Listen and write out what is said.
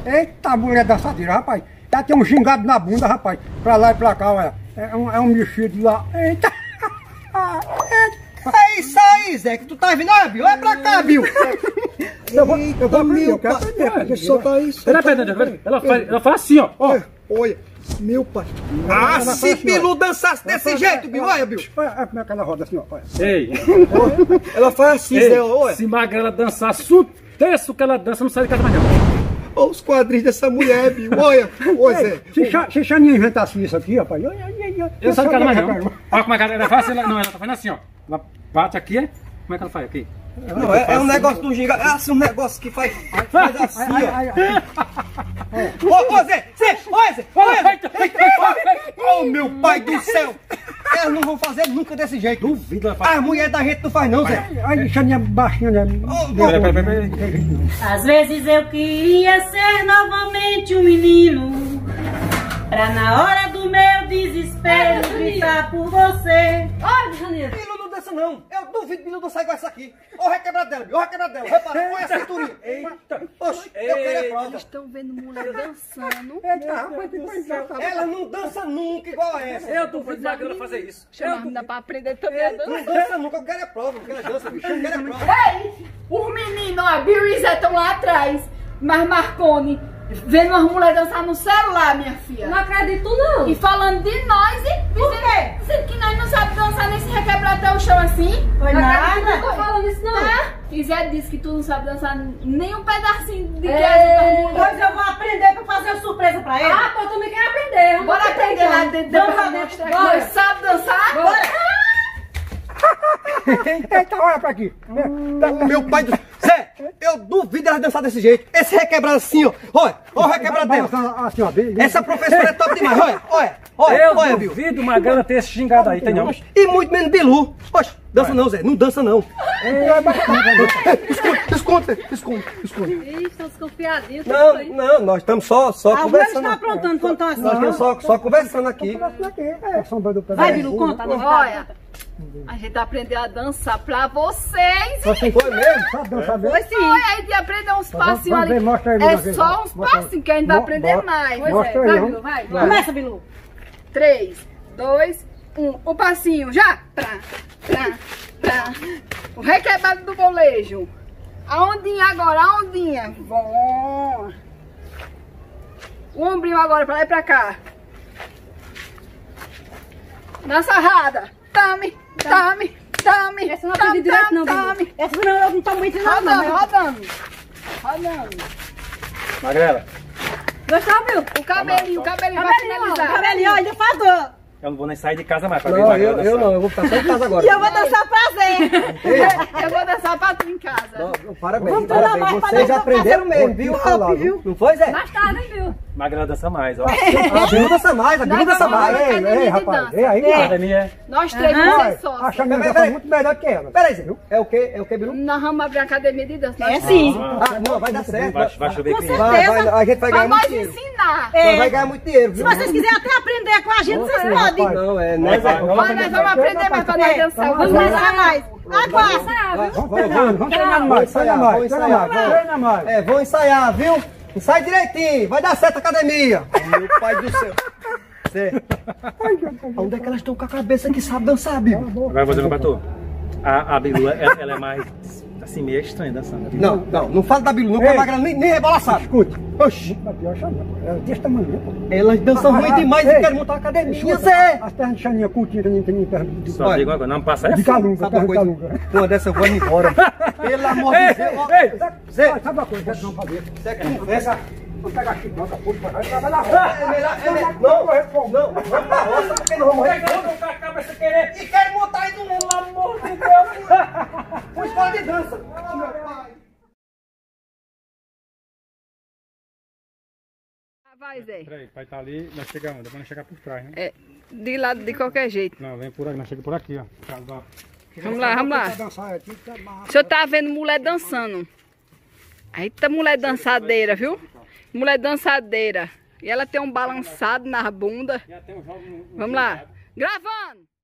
Eita, mulher dançadeira, rapaz. Ela tem um gingado na bunda, rapaz. Pra lá e pra cá, olha. É um mexido lá. Eita. É isso aí, Zé, que tu tá vindo, olha, Bill, olha pra cá, Bill. Eu vou aprender, eu quero aprender. Solta isso. Ela faz assim, ó. Olha, meu pai. Ah, se Bilu dançasse desse jeito, Bill, olha, Bill. Olha como é que ela roda assim, ó. Olha. Ei, Ela faz assim, Zé, olha. se Magrela dançasse o terço que ela dança, não sai de casa mais não. Olha os quadrinhos dessa mulher, Bill, olha. Olha, Zé. Se Xaninha inventasse isso aqui, rapaz. Eu não saio de casa mais não. Olha como é que ela faz, ela tá fazendo assim, ó. Ela bate aqui, é? Como é que ela faz aqui? Não, é um negócio do gingado, é assim um negócio que faz assim, ó. Ô, Zé, olha, Zé, olha. Oh, meu pai do céu. Elas não vão fazer nunca desse jeito. Duvido ela faz. A mulher da gente não faz não, Zé. Aí Xaninha baixinha, né? Peraí. Às vezes eu queria ser novamente um menino, pra na hora do meu desespero gritar por você. Olha, Janine. Bilu não dança não. Eu duvido Bilu dançar igual essa aqui. Olha o requebrado dela, Bilu, olha o requebrado dela. Repara, olha a cinturinha. Eita. Oxe, eu quero é prova. Estão vendo mulher dançando. Ela não dança nunca igual a essa. Eu duvido Magrela fazer isso. Chama a menina pra aprender também a dançar. Não dança nunca, eu quero é prova. Eu quero é dança, bicho. Eu quero é prova. Ei, os meninos, ó, Bill e Zé estão lá atrás. Mas Marconi, vendo as mulheres dançar no celular, minha filha. Não acredito não. E falando de nós e dizendo que nós não sabemos dançar nesse requebrar até o chão assim. Foi Não nada. acredito, Não tô falando isso não. Tá? E Zé disse que tu não sabe dançar nem um pedacinho de Pois eu vou aprender pra fazer uma surpresa pra ele. Ah, pô, eu também quero aprender. Bora aprender lá dentro pra mostrar que nós sabe dançar? Bora! Eita, olha pra aqui. Meu pai do... Zé, eu duvido ela dançar desse jeito. Esse requebrado assim, ó. Olha o requebrado dela. Assim, ó, bem. Essa professora é top demais. Olha, Eu Bill. duvido Magrela ter esse xingado aí, tem não. E muito menos Bilu. Oxe, dança não, Zé. Não dança não. Esconde. Ih, estão desconfiadinhos. Não, nós estamos só A mulher conversando. está aprontando quando estão assim. Nós estamos só conversando aqui. Vai, Bilu, conta. Olha, a gente aprendeu a dançar pra vocês. Foi mesmo? Sabe dançar bem? Foi sim. Aí de aprender uns passinhos ali. Mostra aí, É mostra aí. só uns passinhos que a gente vai aprender mais. Mostra aí, Vai, vamos. Bilu, vai. Começa, Bilu. 3, 2, 1. O passinho, já. O requebrado do molejo. A ondinha agora, a ondinha. Bom. O ombrinho agora pra lá e pra cá. Na sarrada. Tame. Essa eu não aprendi direito não, Bilu. Essa não, eu não tô muito ensinando Rodando. Magrela, Gostou, Bilu? O cabelinho vai finalizar. Cabelinho, olha, faz dor. eu não vou nem sair de casa mais pra ver Não, Magrela eu dançar. não, eu vou ficar só em casa agora. E eu vou dançar prazer. Eu vou dançar pra tu em casa. Parabéns, Vamos toda parabéns. mais pra Vocês dançar aprenderam prazer. mesmo, viu? Top, viu? Não foi, Zé? Mais tarde, hein, Bilu? Magrela dança mais, ó. A Bilu dança mais, a Bilu dança mais. Ei, rapaz. Ei, aí, A cara. academia Nós três vamos ser A sócios. Xaninha dança muito melhor que ela. Peraí, Zé. É o quê, Bilu? Nós vamos abrir a academia de dança. É sim. Ah, não, vai dar certo. Vai chover Com cliente. certeza. A gente vai Pra ganhar muito nós dinheiro. ensinar. Nós vai ganhar muito dinheiro, Se viu? vocês quiserem até aprender com a gente, vocês podem. Não, é, Vai, nós vai. Nós vamos aprender mais pra nós dançar. Vamos dançar mais. Agora. Vamos treinar mais, treina mais. É, vão ensaiar, viu? Ensaia direitinho, vai dar certo a academia. Meu pai do céu. Zé, onde é que elas estão com a cabeça que sabe dançar, Bilu? Agora eu vou dizer pra tu. A Bilu, ela é mais, assim, meio estranha dançando. Não fala da Bilu, não, porque a Magrela nem rebola sabe. Escute. Oxi, É desse tamanho. elas dançam ruim demais e querem montar uma academia, Zé. As pernas de Xaninha curtinhas que nem perna de Só digo agora, não passa de é calunga, Sabe uma perna de coisa? calunga. Uma dessa eu vou embora. Pelo amor de Deus. Zé, Sabe uma coisa que eles vão fazer? Zé, conversa. Vamos pegar a chibata, puxa pra cá e vai na roça. Não, vamos pra roça, porque não vamos morrer. E querem montar aí no mundo, pelo amor de Deus. Uma escola de dança. Vai, Zé. Peraí, pai tá ali, nós chegamos, depois nós chegar por trás, né? É, de lado de qualquer jeito. Não, vem por aqui, nós chegamos por aqui, ó. Vamos lá. O senhor tá vendo mulher dançando. Eita, mulher dançadeira, viu? Mulher dançadeira. E ela tem um balançado na bunda. Vamos lá. Gravando!